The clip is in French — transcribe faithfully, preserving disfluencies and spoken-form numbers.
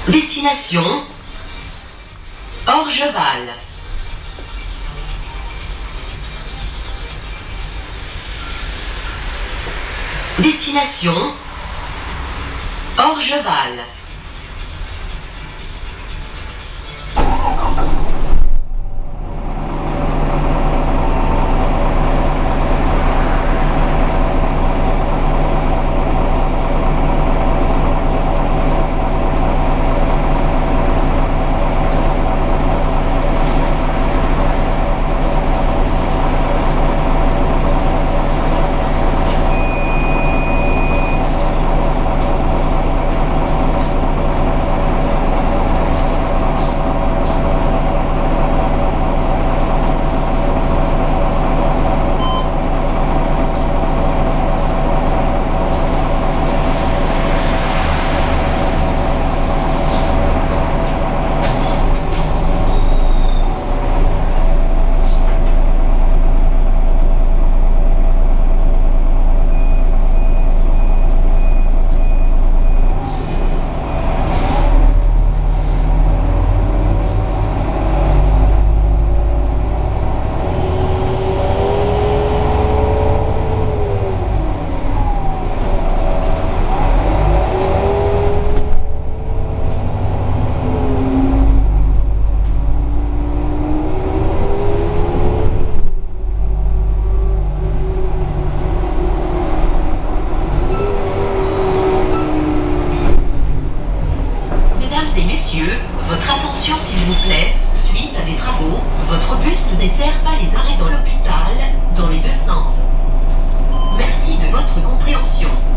Destination Orgeval. Destination Orgeval. Messieurs, votre attention s'il vous plaît, suite à des travaux, votre bus ne dessert pas les arrêts dans l'hôpital, dans les deux sens. Merci de votre compréhension.